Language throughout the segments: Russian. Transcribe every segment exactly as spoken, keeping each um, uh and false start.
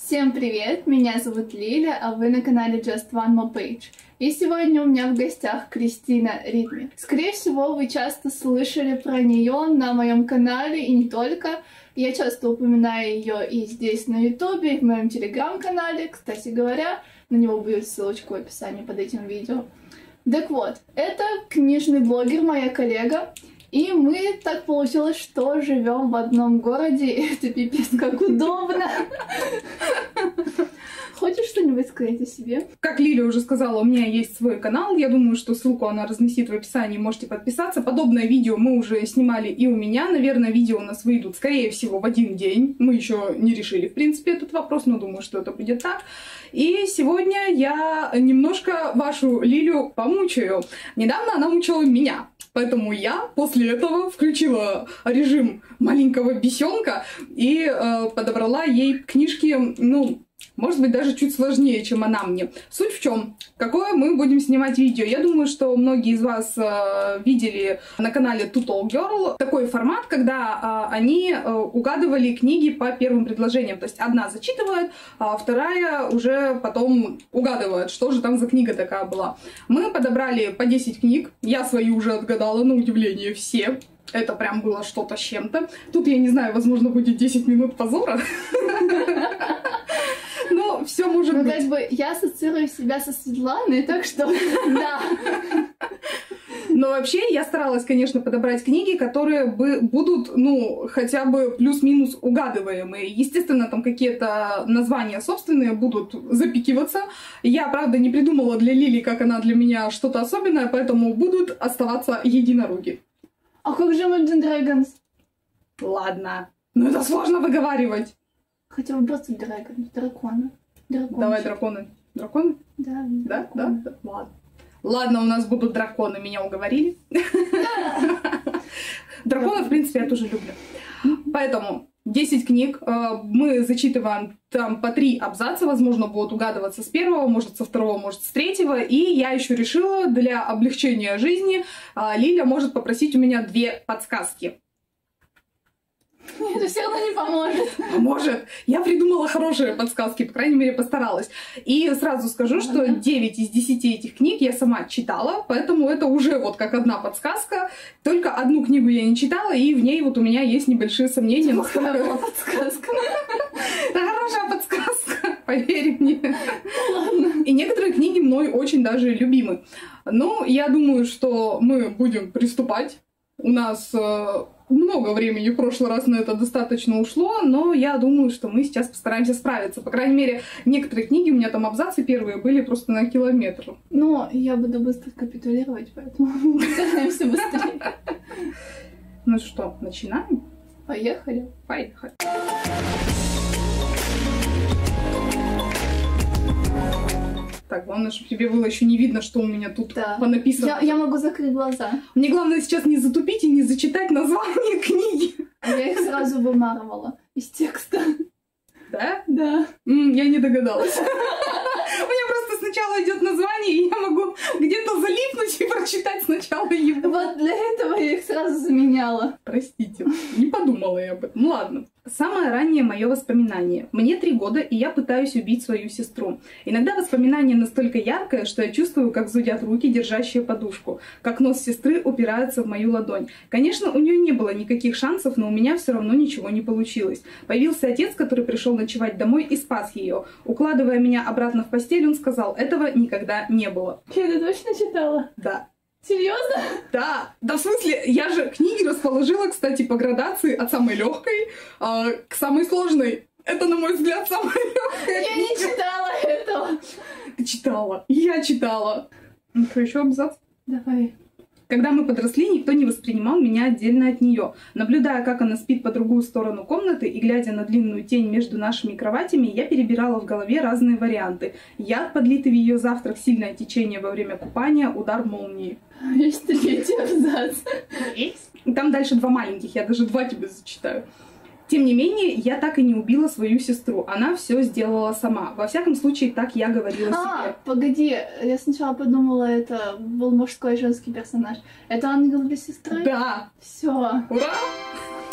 Всем привет, меня зовут Лиля, а вы на канале Just One More Page. И сегодня у меня в гостях Кристина Ритмер. Скорее всего, вы часто слышали про нее на моем канале, и не только. Я часто упоминаю ее и здесь на ютубе, и в моем телеграм-канале. Кстати говоря, на него будет ссылочка в описании под этим видео. Так вот, это книжный блогер, моя коллега. И мы так получилось, что живем в одном городе, и это пипец как удобно. Хочешь что-нибудь сказать о себе? Как Лиля уже сказала, у меня есть свой канал. Я думаю, что ссылку она разместит в описании, можете подписаться. Подобное видео мы уже снимали и у меня. Наверное, видео у нас выйдут, скорее всего, в один день. Мы еще не решили, в принципе, этот вопрос, но думаю, что это будет так. И сегодня я немножко вашу Лилю помучаю. Недавно она мучила меня. Поэтому я после этого включила режим маленького бесенка и э, подобрала ей книжки, ну, может быть, даже чуть сложнее, чем она мне. Суть в чем? Какое мы будем снимать видео? Я думаю, что многие из вас э, видели на канале Two Tall Girl такой формат, когда э, они э, угадывали книги по первым предложениям. То есть одна зачитывает, а вторая уже потом угадывает, что же там за книга такая была. Мы подобрали по десять книг. Я свои уже отгадала, на удивление, все. Это прям было что-то с чем-то. Тут, я не знаю, возможно, будет десять минут позора. Ну, все может ну, быть. Как бы я ассоциирую себя со Светланой, так что да. Но вообще я старалась, конечно, подобрать книги, которые бы будут, ну, хотя бы плюс-минус угадываемые. Естественно, там какие-то названия собственные будут запикиваться. Я, правда, не придумала для Лили, как она для меня, что-то особенное, поэтому будут оставаться единороги. А как же Imagine Dragons? Ладно. Но это сложно выговаривать. Хотя бы просто дракон, драконы. Дракончики. Давай драконы. Драконы? Да, да, да, да. Ладно. Ладно, у нас будут драконы, меня уговорили. Драконов, в принципе, я тоже люблю. Поэтому десять книг. Мы зачитываем там по три абзаца, возможно, будут угадываться с первого, может, со второго, может, с третьего. И я еще решила, для облегчения жизни, Лиля может попросить у меня две подсказки. Это все равно не поможет. Поможет. Я придумала хорошие подсказки, по крайней мере, постаралась. И сразу скажу, что девять из десяти этих книг я сама читала, поэтому это уже вот как одна подсказка. Только одну книгу я не читала, и в ней вот у меня есть небольшие сомнения. Это хорошая подсказка. Это хорошая подсказка, поверь мне. И некоторые книги мной очень даже любимы. Ну, я думаю, что мы будем приступать. У нас э, много времени в прошлый раз на это достаточно ушло, но я думаю, что мы сейчас постараемся справиться. По крайней мере, некоторые книги, у меня там абзацы первые были просто на километр. Но я буду быстро капитулировать, поэтому постараемся быстрее. Ну что, начинаем? Поехали. Поехали. Так, главное, чтобы тебе было еще не видно, что у меня тут да. понаписано. Я, я могу закрыть глаза. Мне главное сейчас не затупить и не зачитать название книги. Я их сразу вымарывала из текста. Да? Да. М, я не догадалась. У меня просто сначала идет название, и я могу где-то залипнуть и прочитать сначала его. Вот для этого я их сразу заменяла. Простите, не подумала я об этом. Ну ладно. Самое раннее мое воспоминание. Мне три года, и я пытаюсь убить свою сестру. Иногда воспоминание настолько яркое, что я чувствую, как зудят руки, держащие подушку, как нос сестры упирается в мою ладонь. Конечно, у нее не было никаких шансов, но у меня все равно ничего не получилось. Появился отец, который пришел ночевать домой и спас ее. Укладывая меня обратно в постель, он сказал, этого никогда не было. Ты это точно читала? Да. Серьезно? Да, да, в смысле, я же книги расположила, кстати, по градации от самой легкой а, к самой сложной. Это, на мой взгляд, самая легкая. Я не читала этого. Ты читала. Я читала. Ну что, еще абзац? Давай. Когда мы подросли, никто не воспринимал меня отдельно от нее. Наблюдая, как она спит по другую сторону комнаты и глядя на длинную тень между нашими кроватями, я перебирала в голове разные варианты. Яд, подлитый в ее завтрак, сильное течение во время купания, удар молнии. Есть третий абзац. Есть? Там дальше два маленьких, я даже два тебе зачитаю. Тем не менее, я так и не убила свою сестру. Она все сделала сама. Во всяком случае, так я говорила а, себе. Погоди, я сначала подумала, это был мужской и женский персонаж. Это ангел для сестры? Да. Все. Ура!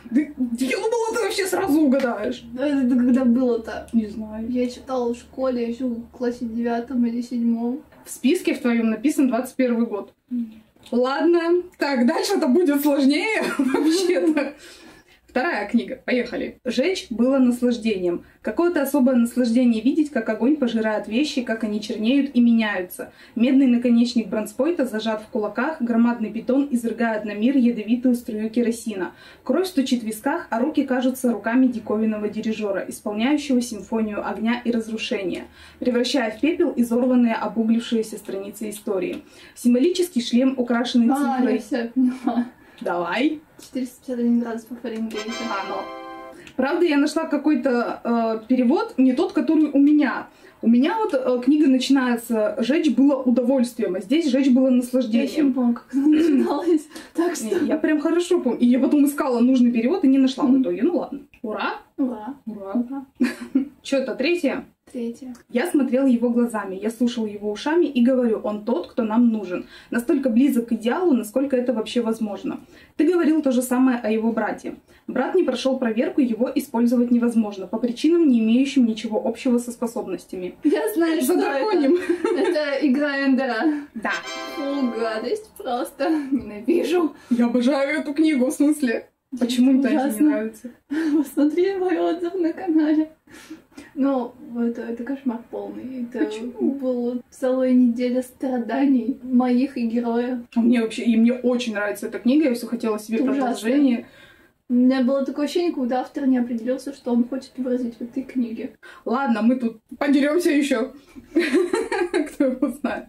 Ты, я думала, ты вообще сразу угадаешь. Это когда было-то? Не знаю. Я читала в школе, еще в классе девятом или седьмом. В списке в твоем написан двадцать первый год. Ладно. Так, дальше это будет сложнее вообще-то. Вторая книга. Поехали. «Жечь было наслаждением. Какое-то особое наслаждение видеть, как огонь пожирает вещи, как они чернеют и меняются. Медный наконечник бронспойта зажат в кулаках, громадный питон изрыгает на мир ядовитую струю керосина. Кровь стучит в висках, а руки кажутся руками диковинного дирижера, исполняющего симфонию огня и разрушения, превращая в пепел изорванные обуглившиеся страницы истории. Символический шлем, украшенный А, цифрой...» я все поняла. Давай. четыреста пятьдесят один градус по Фаренгейту. А, ну. Правда, я нашла какой-то э, перевод, не тот, который у меня. У меня вот э, книга начинается «Жечь было удовольствием», а здесь «Жечь было Я еще не наслаждением». помню, как это начиналось. Так что... Не, я прям хорошо помню. И я потом искала нужный перевод и не нашла в итоге. Ну ладно. Ура! Ура. Ура! Ура. Что это, третье? Третье. Я смотрел его глазами, я слушал его ушами и говорю, он тот, кто нам нужен. Настолько близок к идеалу, насколько это вообще возможно. Ты говорил то же самое о его брате. Брат не прошел проверку, его использовать невозможно, по причинам, не имеющим ничего общего со способностями. Я знаю, что Задраконим. это. Это игра Эндера. Да. Фу, гадость просто. Ненавижу. Я обожаю эту книгу, в смысле. Почему мне Тасе не нравится? Посмотри мой отзыв на канале. Ну, это, это кошмар полный. Это Почему? была целая неделя страданий моих и героев. А мне вообще, и мне очень нравится эта книга, я все хотела себе Это ужасно. продолжение. У меня было такое ощущение, когда автор не определился, что он хочет выразить в этой книге. Ладно, мы тут подеремся еще. Кто его знает.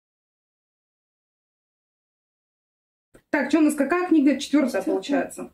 Так, что у нас, какая книга? Четвертая получается.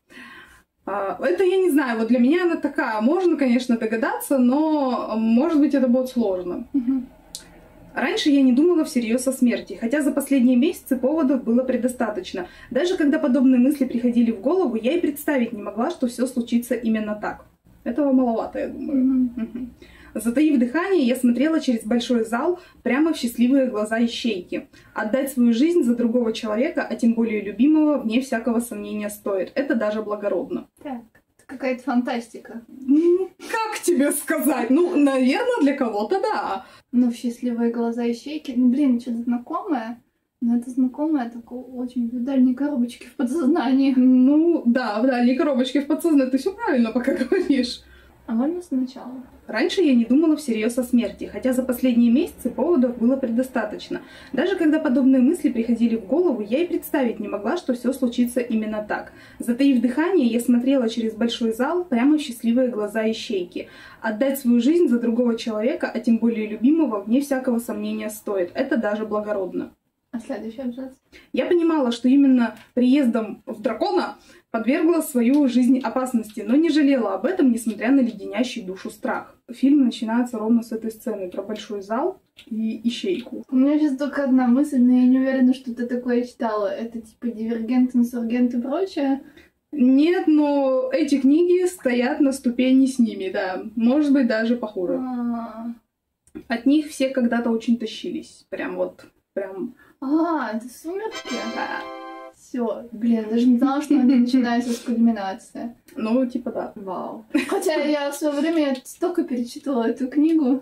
Это я не знаю, вот для меня она такая, можно, конечно, догадаться, но, может быть, это будет сложно. Угу. Раньше я не думала всерьез о смерти, хотя за последние месяцы поводов было предостаточно. Даже когда подобные мысли приходили в голову, я и представить не могла, что все случится именно так. Этого маловато, я думаю. Угу. Угу. Затаив дыхание, я смотрела через большой зал прямо в счастливые глаза ищейки. Отдать свою жизнь за другого человека, а тем более любимого, вне всякого сомнения стоит. Это даже благородно. Так, это какая-то фантастика. Ну, как тебе сказать? Ну, наверное, для кого-то да. Ну, в счастливые глаза ищейки. Ну, блин, что-то знакомое. Но это знакомое такое очень в дальней коробочке в подсознании. Ну, да, в дальней коробочке в подсознании. Ты все правильно пока говоришь. А можно сначала? Раньше я не думала всерьез о смерти, хотя за последние месяцы поводов было предостаточно. Даже когда подобные мысли приходили в голову, я и представить не могла, что все случится именно так. Затаив дыхание, я смотрела через большой зал прямо в счастливые глаза ищейки. Отдать свою жизнь за другого человека, а тем более любимого, вне всякого сомнения стоит. Это даже благородно. А следующий абзац? Я понимала, что именно приездом в дракона подвергла свою жизнь опасности, но не жалела об этом, несмотря на леденящий душу страх. Фильм начинается ровно с этой сцены про большой зал и ищейку. У меня сейчас только одна мысль, но я не уверена, что ты такое читала. Это типа Дивергент, Инсургент и прочее. Нет, но эти книги стоят на ступени с ними, да. Может быть, даже похуже. А, От них все когда-то очень тащились. Прям вот, прям... а, это Сумерки? Все, блин, я даже не знала, что они начинаются с кульминации. Ну, типа да. Вау. Хотя я в свое время столько перечитывала эту книгу.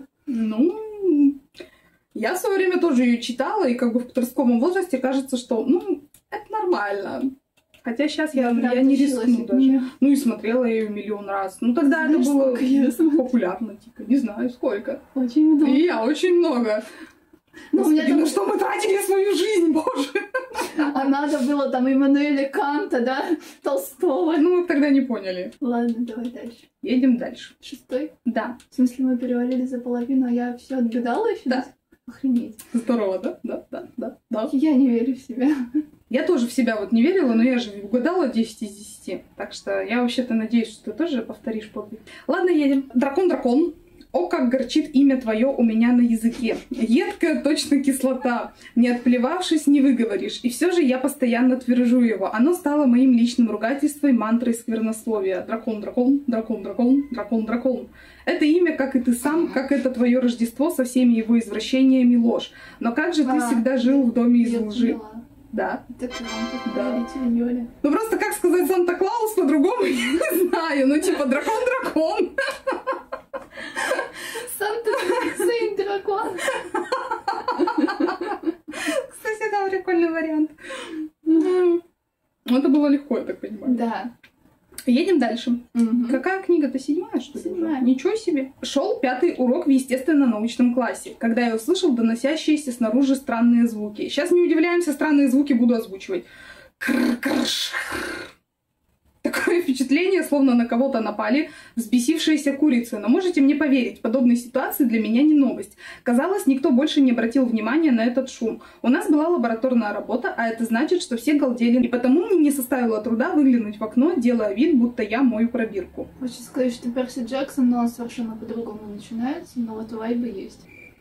Ну, я в свое время тоже ее читала, и как бы в подростковом возрасте кажется, что, ну, это нормально. Хотя сейчас я, я, я не рискну даже. Нее. Ну и смотрела ее миллион раз. Ну тогда Знаешь, это было сколько я смотрела? популярно, типа, не знаю сколько. Очень много. И я очень много. Ну, у Господи, меня там- ну что мы тратили свою жизнь, боже. А надо было там Иммануэля Канта, да? Толстого. Ну, мы тогда не поняли. Ладно, давай дальше. Едем дальше. Шестой. Да. В смысле, мы перевалили за половину, а я все отгадала еще? Да. Охренеть. Здорово, да? Да, да, да, да. Я не верю в себя. Я тоже в себя вот не верила, но я же угадала десять из десяти. Так что я вообще-то надеюсь, что ты тоже повторишь подвиг. Ладно, едем. Дракон-дракон. О, как горчит имя твое у меня на языке. Едкая точно кислота. Не отплевавшись, не выговоришь. И все же я постоянно твержу его. Оно стало моим личным ругательством, мантрой сквернословия. Дракон-дракон, дракон-дракон, дракон-дракон. Это имя, как и ты сам, как это твое Рождество со всеми его извращениями ложь. Но как же ты А, всегда жил в доме из Я лжи? поняла. Да. Так вам Да. подарите Юля. Ну просто как сказать Санта-Клаус по-другому, я не знаю. Ну типа дракон-дракон. Санта сын дракон. Кстати, да, прикольный вариант. Ну это было легко, я так понимаю. Да. Едем дальше. Мгм. Какая книга-то, седьмая, что ли? уже? Седьмая. Ничего себе. Шел пятый урок в естественно-научном классе, когда я услышал доносящиеся снаружи странные звуки. Сейчас не удивляемся, странные звуки буду озвучивать. Крр-крш. Такое впечатление, словно на кого-то напали взбесившиеся курицы. Но можете мне поверить, подобные ситуации для меня не новость. Казалось, никто больше не обратил внимания на этот шум. У нас была лабораторная работа, а это значит, что все галдели. И потому мне не составило труда выглянуть в окно, делая вид, будто я мою пробирку. Хочу сказать, что Перси Джексон, но он совершенно по-другому начинается, но вот вайбы есть.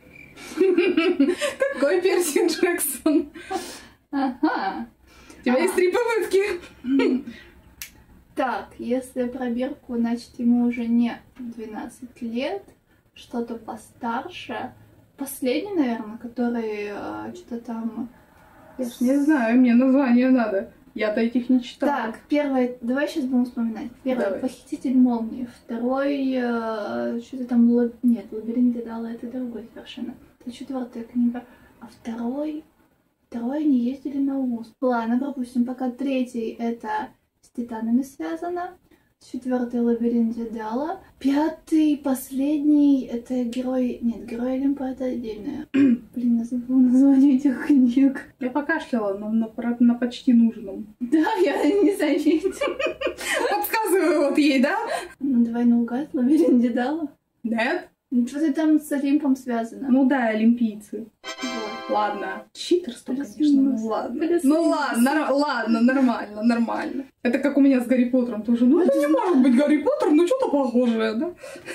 Какой Перси Джексон? Ага. У тебя А. есть три попытки. Так, если пробирку, значит, ему уже не двенадцать лет, что-то постарше. Последний, наверное, который э, что-то там... Я ж не знаю, мне название надо. Я-то этих не читала. Так, первый, давай сейчас будем вспоминать. Первый Давай. «Похититель молнии», второй, э, что-то там, лаб... нет, «Лабиринт Дедала» это другой совершенно. Это четвертая книга. А второй, второй они ездили на УЗ. Ладно, пропустим, пока третий это с титанами связано. Четвертый «Лабиринт Дедала». Пятый, последний, это герой... Нет, герой Олимпа это отдельное. Блин, я забыла название этих книг. Я покашляла, но на, про- на почти нужном. Да, я не заметила. Подсказываю вот ей, да? Ну, давай наугад, «Лабиринт Дедала». Нет? Ну, что-то там с Олимпом связано. Ну да, олимпийцы. Вот. Ладно. Читерство, конечно, Плюс-минус. ну ладно. Плюс-минус. Ну ладно, нар- ладно, нормально, нормально. Это как у меня с Гарри Поттером тоже. Ну это не может быть Гарри Поттер, но что-то похожее, да?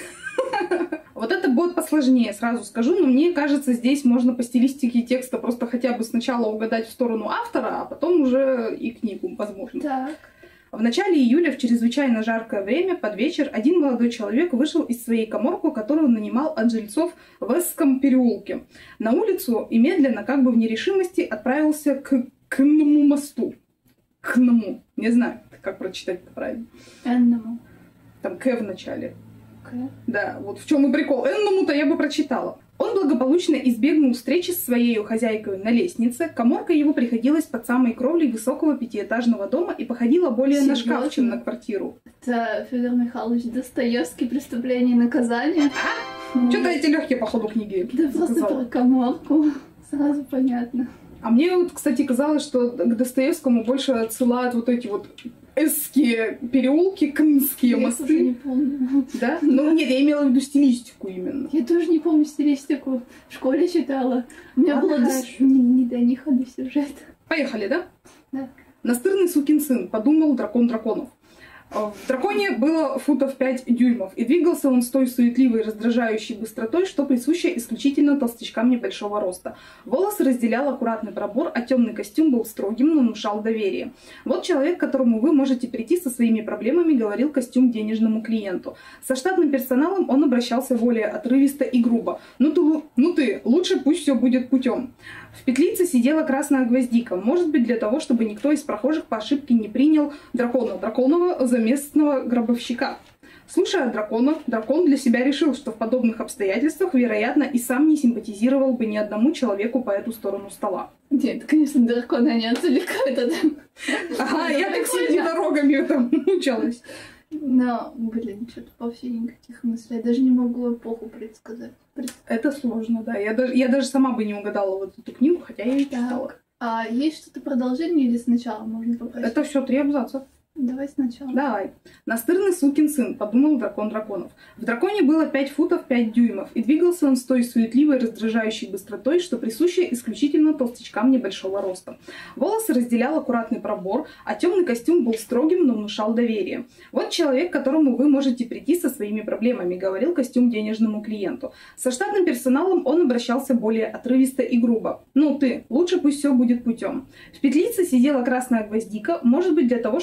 Вот это будет посложнее, сразу скажу, но мне кажется, здесь можно по стилистике текста просто хотя бы сначала угадать в сторону автора, а потом уже и книгу, возможно. Так. В начале июля, в чрезвычайно жаркое время, под вечер, один молодой человек вышел из своей каморки, которую он нанимал от жильцов в Эсском переулке, на улицу и медленно, как бы в нерешимости, отправился к Кнному мосту. Кнному. Не знаю, как прочитать это правильно. Энному. Там К в начале. К. Да, вот в чем и прикол. Энному-то я бы прочитала. Он благополучно избегнул встречи с своей хозяйкой на лестнице. Каморка его приходилась под самой кровлей высокого пятиэтажного дома и походила более на шкаф, Серьёзно? чем на квартиру. Это Федор Михайлович Достоевский «Преступление и наказание». Что-то эти легкие по ходу книги Да просто сказала. про коморку. Сразу понятно. А мне вот, кстати, казалось, что к Достоевскому больше отсылают вот эти вот эсские переулки, кнские Я их мосты. уже не помню. Да? Ну нет, я имела в виду стилистику именно. Я тоже не помню стилистику. В школе читала. У меня Ладно, было до... хорошо. не, не до них, а до сюжета. Поехали, да? Да. Настырный сукин сын, подумал дракон драконов. В драконе было футов пять дюймов, и двигался он с той суетливой, раздражающей быстротой, что присуща исключительно толстячкам небольшого роста. Волосы разделял аккуратный пробор, а темный костюм был строгим, но внушал доверие. Вот человек, к которому вы можете прийти со своими проблемами, говорил костюм денежному клиенту. Со штатным персоналом он обращался более отрывисто и грубо. Ну ты, лу- ну ты лучше пусть все будет путем. В петлице сидела красная гвоздика, может быть для того, чтобы никто из прохожих по ошибке не принял дракона Драконова за местного гробовщика. Слушая дракона, дракон для себя решил, что в подобных обстоятельствах, вероятно, и сам не симпатизировал бы ни одному человеку по эту сторону стола. Нет, конечно, драконы они отвлекают от... Ага, я так всеми дорогами там мучалась. Но, блин, что-то вообще никаких мыслей. Я даже не могу эпоху предсказать. Пред- Это сложно, да. Я даже, я даже сама бы не угадала вот эту книгу, хотя я ее читала. Так. А есть что-то продолжение или сначала можно попросить? Это все три абзаца. Давай сначала. Давай. Настырный сукин сын, подумал дракон драконов. В драконе было пять футов пять дюймов, и двигался он с той суетливой, раздражающей быстротой, что присуща исключительно толстячкам небольшого роста. Волосы разделял аккуратный пробор, а темный костюм был строгим, но внушал доверие. Вот человек, к которому вы можете прийти со своими проблемами, говорил костюм денежному клиенту. Со штатным персоналом он обращался более отрывисто и грубо. Ну ты, лучше пусть все будет путем. В петлице сидела красная гвоздика, может быть для того, чтобы никто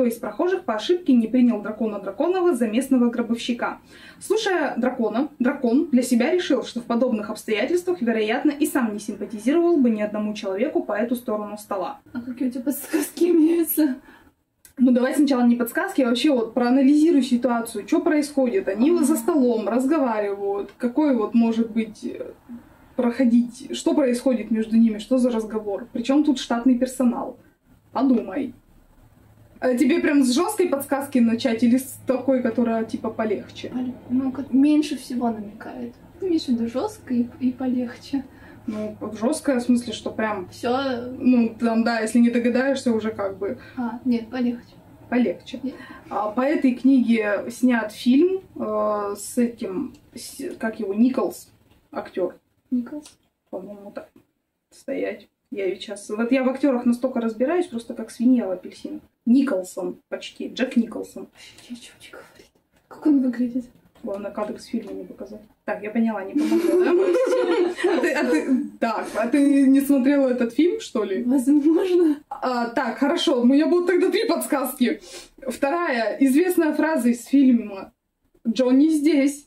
никто из прохожих по ошибке не принял дракона Драконова за местного гробовщика. Слушая дракона, дракон для себя решил, что в подобных обстоятельствах, вероятно, и сам не симпатизировал бы ни одному человеку по эту сторону стола. А какие у тебя подсказки имеются? Ну, давай сначала не подсказки, а вообще вот проанализируй ситуацию, что происходит. Они вот за столом разговаривают, какой вот может быть проходить, что происходит между ними, что за разговор. Причем тут штатный персонал. Подумай. А тебе прям с жесткой подсказки начать или с такой, которая типа полегче? Ну, как меньше всего намекает. Ты имеешь в виду жестко и, и полегче. Ну, жесткая в смысле, что прям... Все. Ну, там, да, если не догадаешься, уже как бы... А, нет, полегче. Полегче. Нет. А, по этой книге снят фильм э, с этим, с, как его, Николс, актер. Николс? По-моему, так. Стоять. Я ведь сейчас... Вот я в актерах настолько разбираюсь, просто как свинья в апельсинах. Николсон почти. Джек Николсон. Я чего не говорит? Как он выглядит? Главное, кадр с фильма не показать. Так, я поняла, не помогло, да? А ты, а ты, так, а ты не смотрела этот фильм, что ли? Возможно. А, так, хорошо, у меня будут тогда три подсказки. Вторая, известная фраза из фильма. Джонни здесь.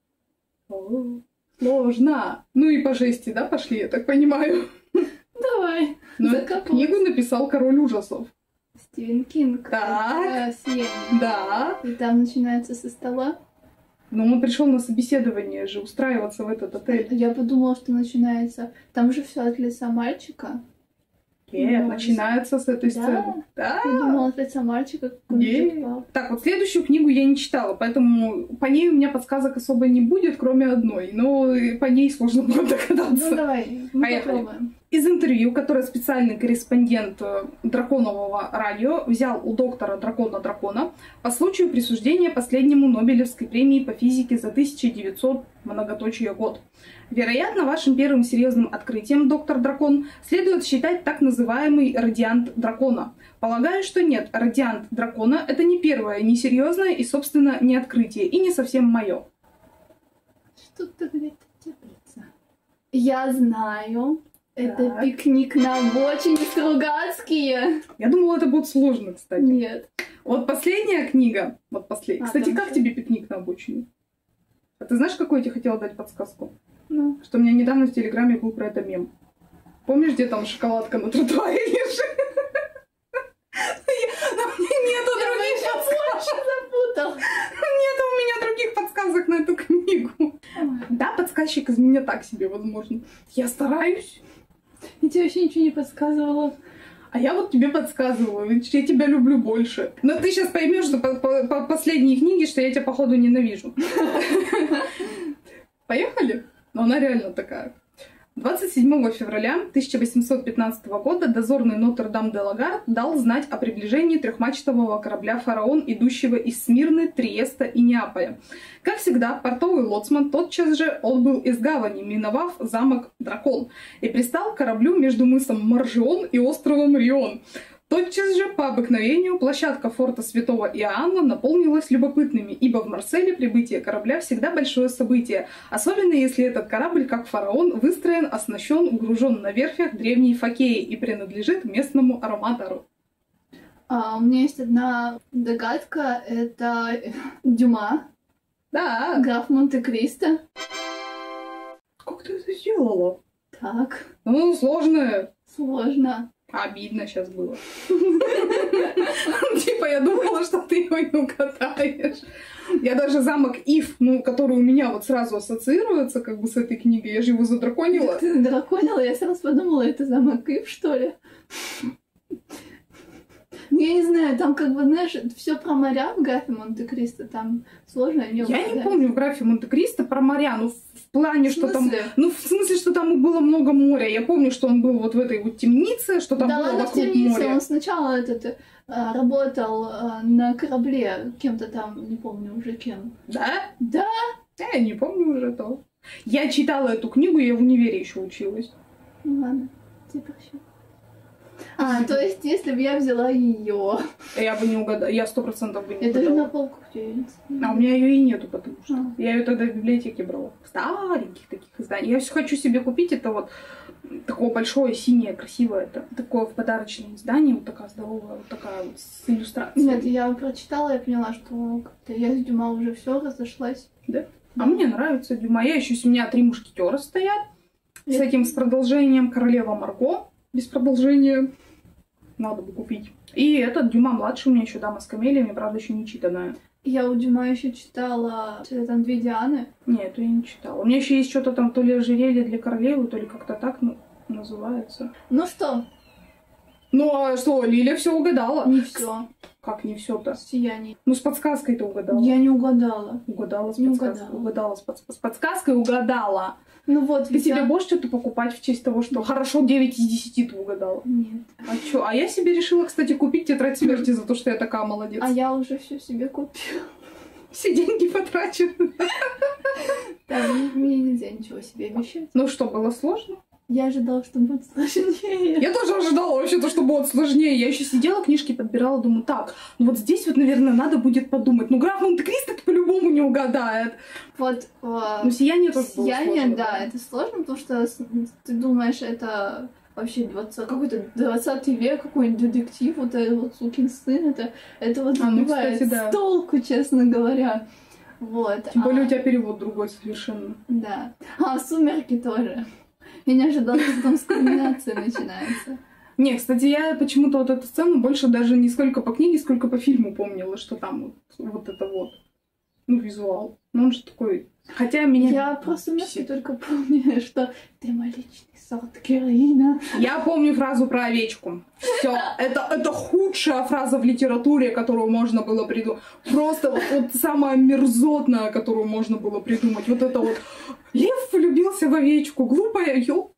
О, сложно. Ну и по жести, да, пошли, я так понимаю? Давай. Но эту книгу написал Король ужасов. Стивен Кинг. Так. Сияние. Да. И там начинается со стола. Но он пришел на собеседование же, устраиваться в этот отель. Я подумала, что начинается... Там же все от лица мальчика. Нет, Ну, начинается с этой да? сцены. Да. Я думала, от лица мальчика, как он Е. попал. Так, вот следующую книгу я не читала, поэтому по ней у меня подсказок особо не будет, кроме одной. Но по ней сложно будет догадаться. Ну давай, мы Поехали. попробуем. Из интервью, которое специальный корреспондент Драконового радио взял у доктора Дракона Дракона по случаю присуждения последнему Нобелевской премии по физике за тысяча девятьсот многоточие год. Вероятно, вашим первым серьезным открытием, доктор Дракон, следует считать так называемый радиант дракона. Полагаю, что нет, радиант дракона — это не первое, не серьезное и, собственно, не открытие, и не совсем мое. Что-то где-то теплится. Я знаю. Это Так. пикник на обочине Стругацкие. Я думала, это будет сложно, кстати. Нет. Вот последняя книга. Вот последняя. А, Кстати, там как что? тебе пикник на обочине? А ты знаешь, какую я тебе хотела дать подсказку? Ну. Что у меня недавно в Телеграме был про это мем. Помнишь, где там шоколадка на тротуаре лежит? Нету других подсказок. Запутал. Нету у меня других подсказок на эту книгу. Да, подсказчик из меня так себе, возможно. Я стараюсь. Я тебе вообще ничего не подсказывала. А я вот тебе подсказываю, ведь я тебя люблю больше. Но ты сейчас поймешь, что по, по, по последней книге, что я тебя, походу, ненавижу. Поехали? Но она реально такая. двадцать седьмого февраля тысяча восемьсот пятнадцатого года дозорный Нотр-Дам-де-Лагард дал знать о приближении трехмачтового корабля «Фараон», идущего из Смирны, Триеста и Неаполя. Как всегда, портовый лоцман тотчас же отбыл из гавани, миновав замок Дракон, и пристал к кораблю между мысом Маржион и островом Рион. Тотчас же, по обыкновению, площадка форта Святого Иоанна наполнилась любопытными, ибо в Марселе прибытие корабля всегда большое событие, особенно если этот корабль, как фараон, выстроен, оснащен, гружен на верфях древней Фокеи и принадлежит местному арматору. А, у меня есть одна догадка. Это Дюма. Да. Граф Монте-Кристо. Как ты это сделала? Так, Ну, сложное. сложно. Обидно сейчас было. Типа я думала, что ты его не угадаешь. Я даже замок Ив, ну, который у меня вот сразу ассоциируется как бы с этой книгой, я же его задраконила. Ты задраконила? Я сразу подумала, это замок Ив, что ли? Я не знаю, там как бы, знаешь, все про моря в графе Монте-Кристо, там сложно не Я угадать. не помню в графе Монте-Кристо про моря, ну, в плане, В что там... смысле? Ну, в смысле, что там было много моря. Я помню, что он был вот в этой вот темнице, что там Да было ладно, в вокруг темнице, моря. он сначала этот, а, работал а, на корабле кем-то там, не помню уже кем. Да? Да? Я не помню уже этого. Я читала эту книгу, я в универе еще училась. Ну ладно, тебе прощу. А, то есть, если бы я взяла ее, Я бы не угадала, я сто процентов бы не я даже на угадала. полку где А у меня ее и нету, потому что А. я ее тогда в библиотеке брала. В стареньких таких изданиях. Я всё хочу себе купить это вот такое большое, синее, красивое. Это такое в подарочном издании, вот такая здоровая, вот такая вот с иллюстрацией. Нет, я прочитала, я поняла, что как-то я с Дюма уже все разошлась. Да? А мне нравится Дюма. Я еще, у меня три мушкетера стоят. С этим, с продолжением Королева Марго. Без продолжения. Надо бы купить. И этот Дюма младший у меня еще Дама с камелиями, правда, еще не читанная. Я у Дюма еще читала, что там две Дианы. Нет, это я не читала. У меня еще есть что-то там, то ли ожерелье для королевы, то ли как-то так ну, называется. Ну что? Ну а что, Лиля все угадала? Не все. Как не все-то? Сияние. Ну с подсказкой-то угадала. Я не угадала. Угадала с Не подсказкой. угадала. Угадала с, под... с подсказкой, угадала. Ну вот, Ты себе будешь что-то покупать в честь того, что хорошо девять из десяти ты угадала? Нет. А чё? А я себе решила, кстати, купить тетрадь смерти за то, что я такая молодец. А я уже все себе купила. Все деньги потрачены. Да, мне нельзя ничего себе обещать. Ну что, было сложно? Я ожидала, что будет сложнее. Я тоже ожидала вообще-то, что будет сложнее. Я еще сидела, книжки подбирала, думаю, так, ну вот здесь вот, наверное, надо будет подумать. Ну, граф Монте-Кристо по-любому не угадает. Вот. Э, ну, сияние тоже было Сияние, сложно, да, это сложно, потому что ты думаешь, это вообще двадцатый, какой-то двадцатый век, какой-нибудь детектив, вот этот вот сукин сын, это, это вот а, ну, сбивает кстати, да. с толку, честно говоря. Вот. Тем более а, у тебя перевод другой совершенно. Да. А, «Сумерки» тоже. Я не ожидала, что там скриминация начинается. Не, кстати, я почему-то вот эту сцену больше даже не сколько по книге, сколько по фильму помнила, что там вот, вот это вот, ну, визуал. Ну, он же такой... Хотя меня... Я просто мысли только помню, что ты мой личный сорт героина. Я помню фразу про овечку. Все, это, это худшая фраза в литературе, которую можно было придумать. Просто вот, вот самая мерзотная, которую можно было придумать. Вот это вот. Лев влюбился в овечку. Глупая. Ё...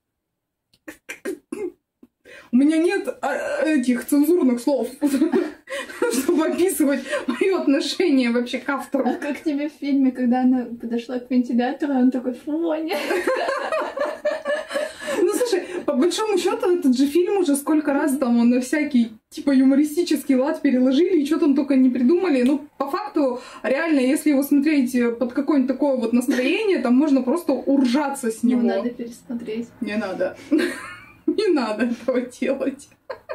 У меня нет этих цензурных слов, чтобы описывать мое отношение вообще к автору. А как тебе в фильме, когда она подошла к вентилятору, он такой: «Фоня». Ну, слушай, по большому счету, этот же фильм уже сколько раз там он на всякий, типа, юмористический лад переложили, и что там только не придумали. Ну, по факту, реально, если его смотреть под какое-нибудь такое вот настроение, там можно просто уржаться с него. Ну, надо пересмотреть. Не надо. Не надо этого делать.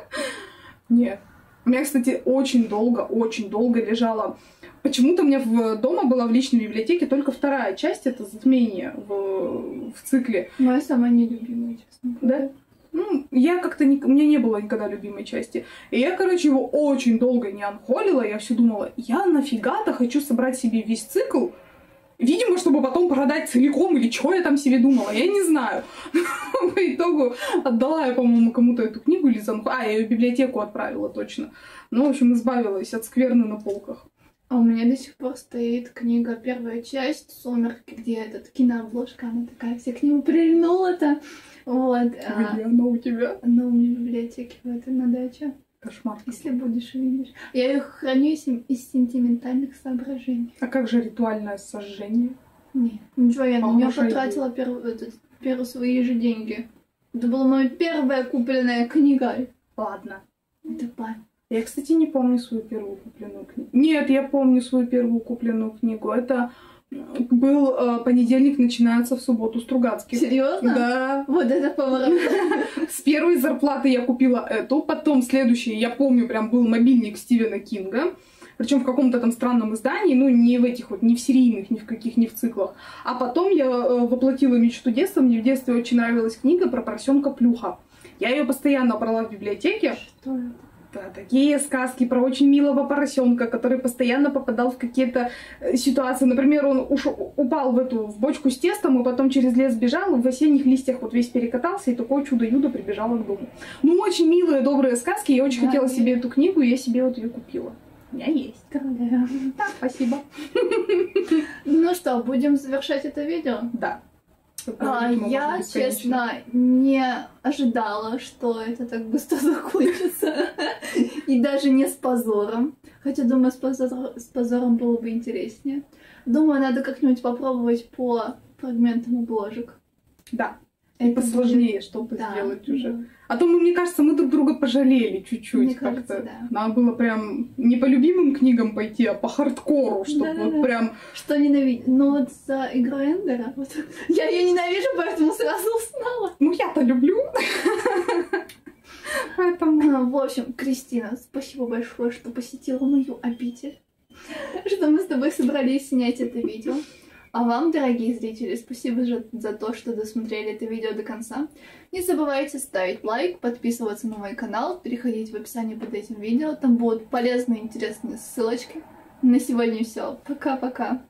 Нет. У меня, кстати, очень долго, очень долго лежала... Почему-то у меня в, дома была в личной библиотеке только вторая часть, это «Затмение» в, в цикле. Моя самая нелюбимая, честно говоря. Да? Ну, я как-то... Не, у меня не было никогда любимой части. И я, короче, его очень долго не анхолила. Я все думала, я нафига-то хочу собрать себе весь цикл. Видимо, чтобы потом продать целиком, или что я там себе думала, я не знаю. По итогу отдала я, по-моему, кому-то эту книгу или занхолила. А, я ее в библиотеку отправила точно. Ну, в общем, избавилась от скверны на полках. А у меня до сих пор стоит книга, первая часть «Сумерки», где этот кинообложка, она такая вся к нему прильнула-то. Вот. Где она у тебя? Она у меня в библиотеке в этой на даче. Кошмар. Если будешь, увидишь. Я их храню из сентиментальных соображений. А как же ритуальное сожжение? Нет. Ничего, я на нее Похоже, потратила первые перв, свои же деньги. Это была моя первая купленная книга. Ладно. Это память. Я, кстати, не помню свою первую купленную книгу. Нет, я помню свою первую купленную книгу. Это был э, понедельник, начинается в субботу Стругацких. Серьезно? Да. Вот это поворот. С первой зарплаты я купила эту, потом следующий, я помню, прям был мобильник Стивена Кинга. Причем в каком-то там странном издании, ну, не в этих вот, не в серийных, ни в каких, ни в циклах. А потом я э, воплотила мечту детства. Мне в детстве очень нравилась книга про поросенка Плюха. Я ее постоянно брала в библиотеке. Что это? Да, такие сказки про очень милого поросенка, который постоянно попадал в какие-то ситуации. Например, он уш... упал в эту в бочку с тестом и потом через лес бежал, в осенних листьях вот весь перекатался, и такое чудо-юдо прибежало к дому. Ну, очень милые, добрые сказки. Я очень да, хотела себе эту книгу, и я себе вот ее купила. У меня есть. Да. Да, спасибо. Ну что, будем завершать это видео? Да. А, я, честно, не ожидала, что это так быстро закончится. И даже не с позором. Хотя, думаю, с, позор... с позором было бы интереснее. Думаю, надо как-нибудь попробовать по фрагментам обложек. Да. Это посложнее будет... что-то да, сделать уже. Да. А то, мы, мне кажется, мы друг друга пожалели чуть-чуть как-то. Да. Надо было прям не по любимым книгам пойти, а по хардкору, чтобы да, да, вот да. прям... Что ненавидеть? Ну вот за игру Эндера, вот, я ее ненавижу, поэтому сразу узнала. Ну я-то люблю. Поэтому... В общем, Кристина, спасибо большое, что посетила мою обитель. Что мы с тобой собрались снять это видео. А вам, дорогие зрители, спасибо же за то, что досмотрели это видео до конца. Не забывайте ставить лайк, подписываться на мой канал, переходить в описание под этим видео. Там будут полезные, интересные ссылочки. На сегодня все. Пока-пока.